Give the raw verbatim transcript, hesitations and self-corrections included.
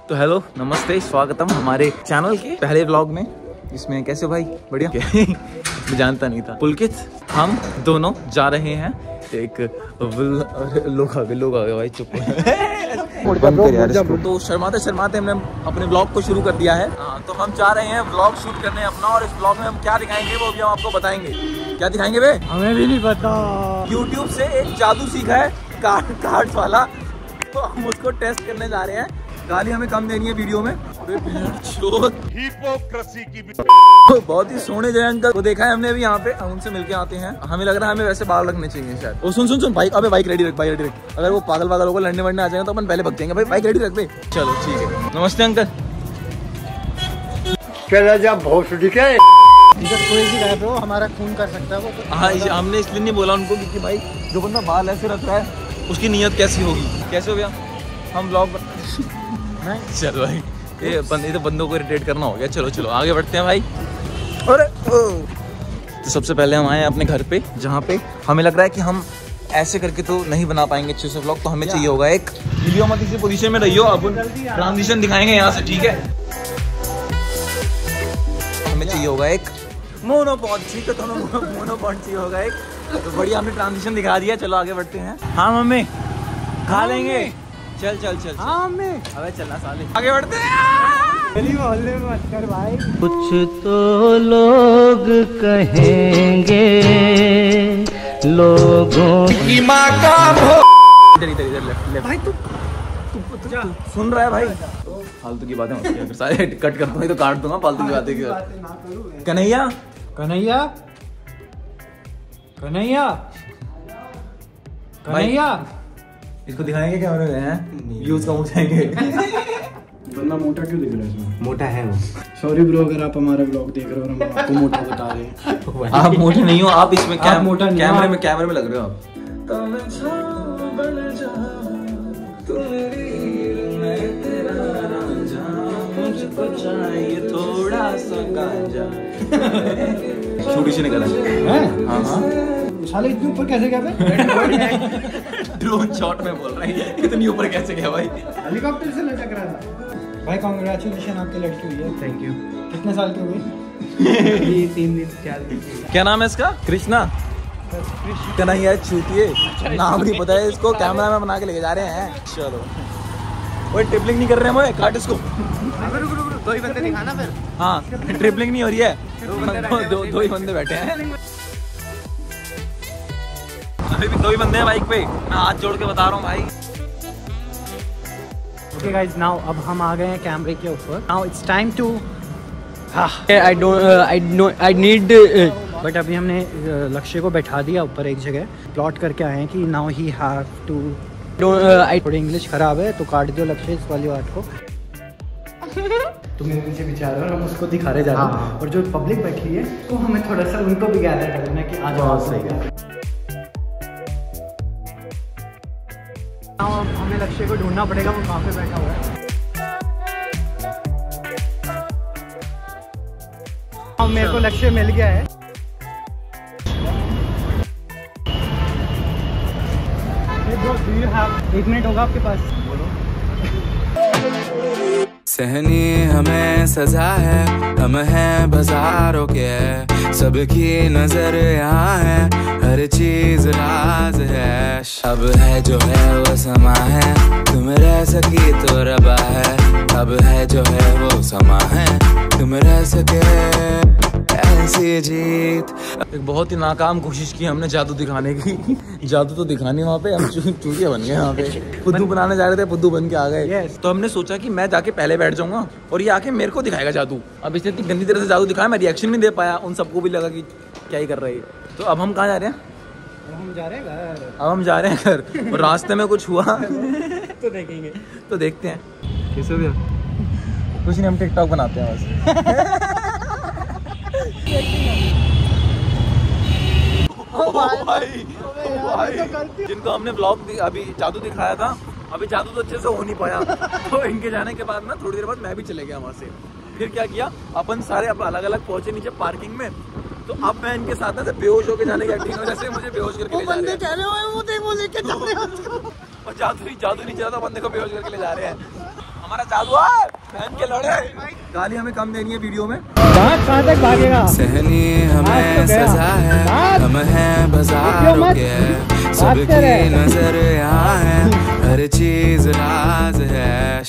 तो हेलो नमस्ते, स्वागतम हमारे चैनल के पहले व्लॉग में, जिसमें कैसे हो भाई? बढ़िया। मैं जानता नहीं था। पुलकित हम दोनों जा रहे हैं एक लोग आ गए लोग आ गए भाई चुप बंद कर यार इसको। तो शर्माते शर्माते हमने अपने ब्लॉग को शुरू कर दिया है। हाँ, तो हम जा रहे हैं ब्लॉग शूट करने अपना, और इस ब्लॉग में हम क्या दिखाएंगे वो भी हम आपको बताएंगे। क्या दिखाएंगे बे? हमें भी नहीं पता। यूट्यूब से एक जादू सीखा है कार्ड कार्ड वाला, तो हम उसको टेस्ट करने जा रहे हैं। गाली हमें कम देनी है वीडियो में। हिपोक्रेसी की बहुत ही सोने जय अंकल को देखा है हमने अभी यहाँ पे, हम उनसे मिलके आते हैं। हमें लग रहा है हमें वैसे बाल रखने चाहिए शायद। ओ सुन सुन सुन बाइक, अबे बाइक रेडी रख, बाइक रेडी रख। अगर वो पागल पागल होगा लड़ने वड़ने आ जाएंगे तो अपन पहले भग जाएंगे। भाई बाइक रेडी रख बे। चलो ठीक है। नमस्ते अंकल। चला जा बहुत दिखे कोई भी रहे ब्रो, हमारा खून कर सकता है वो तो। हाँ, हमने इसलिए नहीं बोला उनको क्योंकि भाई जो बंदा बाल ऐसे रख रहा है उसकी नीयत कैसी होगी। कैसे हो गया हम ब्लॉग चलो भाई, ये बंदे तो बंदों को इरिटेट करना हो गया। चलो चलो आगे बढ़ते हैं भाई। अरे तो सबसे पहले हम आए हैं अपने घर पे, जहाँ पे हमें लग रहा है कि हम ऐसे करके तो नहीं बना पाएंगे अच्छे से व्लॉग, तो हमें चाहिए होगा एक वीडियो मत इसी पोजीशन में रहियो, अब ट्रांजिशन दिखाएंगे यहाँ से, ठीक है? हमें चाहिए होगा एक मोनोपॉड, ठीक है? तो मोनोपॉड चाहिए होगा एक, तो बढ़िया हमने ट्रांजिशन दिखा दिया। चलो आगे बढ़ते हैं। हाँ मम्मी खा लेंगे, चल चल चल। हाँ मम्मी, अबे चलना साले, आगे बढ़ते हैं। गली मोहल्ले में मत कर भाई। कुछ तो लोग कहेंगे लोगों की माँ का भो। इधर इधर इधर लेफ्ट लेफ्ट। भाई तू तू सुन रहा है भाई? फालतू की बातें मत किया कर, सारे कट कर दूंगा तो काट दूंगा फालतू की बातें की। कन्हैया कन्हैया कन्हैया कन्हैया इसको दिखाएंगे कैमरे में हैं, व्यूज कम हो जाएंगे। बंदा मोटा क्यों दिख रहा है इसमें? मोटा है वो। सॉरी ब्रो अगर आप हमारा ब्लॉग देख रहे हो और हम आपको मोटा बता रहे हैं। आप मोटे नहीं हो, आप इसमें आप मोटा नहीं, कैमरे आप... में कैमरे में लग रहे हो आप। थोड़ा सा गांजा छोटी सी निकला है। हाँ हाँ साले इतने ऊपर कैसे गया भाई? ड्रोन शॉट में बोल रहा है, इतनी ऊपर कैसे गया भाई? हेलीकॉप्टर से लटक रहा था भाई। कांग्रेचुलेशन, आपकी लड़की हुई है। Thank you. कितने साल की हुई? ये तीन दिन चार दिन। क्या नाम है इसका? कृष्णा। कन्हैया छूटिए, नाम नहीं पता है इसको, कैमरा में बना के लेके जा रहे हैं। चलो वो ट्रिपलिंग नहीं कर रहे हैं, मोए काट इसको। दो ही बंदे दिखाना फिर। हाँ ट्रिपलिंग नहीं हो रही है, दो दो ही बंदे बैठे हैं अभी भी, दो ही बंदे हैं बाइक पे। मैं हाथ जोड़ के बता रहा हूँ भाई। ओके गाइस, नाउ अब हम आ गए हैं कैमरे के ऊपर। Now it's time to I don't I know I need but अभी हमने लक्ष्य को बैठा दिया ऊपर एक जगह, प्लॉट करके आए हैं कि now he have to I थोड़ी इंग्लिश खराब है तो काट दियो लक्ष्य इस वाली बात को। तुम मेरे पीछे पीछे आ रहे हो और हम उसको दिखा रहे जा रहे हैं। हाँ। और जो पब्लिक बैठी है तो हमें थोड़ा सा उनको भी गैदर करना कि आज बहुत सही है। हमें लक्ष्य को ढूंढना पड़ेगा, वो कहाँ पे बैठा हुआ है। अब मेरे को लक्ष्य मिल गया है। एक मिनट होगा आपके पास? बोलो। सहनी हमें सजा है, हम हैं बाजारों के, सबकी नजर यहाँ है, हर चीज राज है। अब है जो है वो समा है, तुम रह सकी तो रबा है। अब है जो है वो समा है, तुम रह सके ऐसी जीत। एक बहुत ही नाकाम कोशिश की हमने जादू दिखाने की। जादू तो दिखानी वहाँ पे, हम चूतिया बन गए वहाँ पे। फुद्दू बनाने जा रहे थे, फुद्दू बन के आ गए। yes. तो हमने सोचा कि मैं जाके पहले बैठ जाऊंगा और ये आके मेरे को दिखाएगा जादू। अब इसने इतनी गंदी तरह से जादू दिखाया, मैं रिएक्शन नहीं दे पाया, उन सबको भी लगा कि क्या ही कर रही है। तो अब हम कहाँ जा रहे हैं? हम जा रहे हैं घर। अब हम जा रहे हैं घर, और रास्ते में कुछ हुआ तो देखेंगे, तो देखते हैं कैसे भी। कुछ नहीं, हम टिकटॉक बनाते हैं बस। ओ भाई, ओ भाई, ओ भाई। जिनको हमने ब्लॉग अभी जादू दिखाया था, अभी जादू तो अच्छे से हो नहीं पाया। तो इनके जाने के बाद ना थोड़ी देर बाद मैं भी चले गया वहाँ से। फिर क्या किया, अपन सारे अब अलग अलग पहुंचे नीचे पार्किंग में। तो अब मैं इनके साथ ना बेहोश होकर जाने की एक्टिंग हो, जैसे मुझे बेहोश करके ले जा रहे हैं। कह रहे हो वो देख वो लेके चल रहे हैं उसको। और जादू ही जादू नहीं चला था, बंदे को बेहोश करके ले जा रहे हैं। हमारा जादू है बहन के लड़े। गाली हमें कम देनी है वीडियो में। दांत कहाँ तक भागेगा? सहनी हमें सजा है, हम हैं बाजारों के, सबकी नजर यहाँ है, हर चीज राज है।